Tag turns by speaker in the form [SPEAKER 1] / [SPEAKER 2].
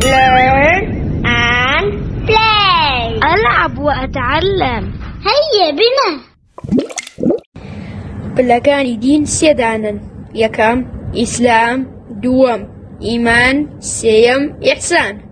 [SPEAKER 1] learn and play.
[SPEAKER 2] ألعب وأتعلم.
[SPEAKER 1] هيا بنا.
[SPEAKER 3] بلەکانی دین سێدانن. یەکەم ئیسلام، دووەم ئیمان، سێیەم ئیحسان.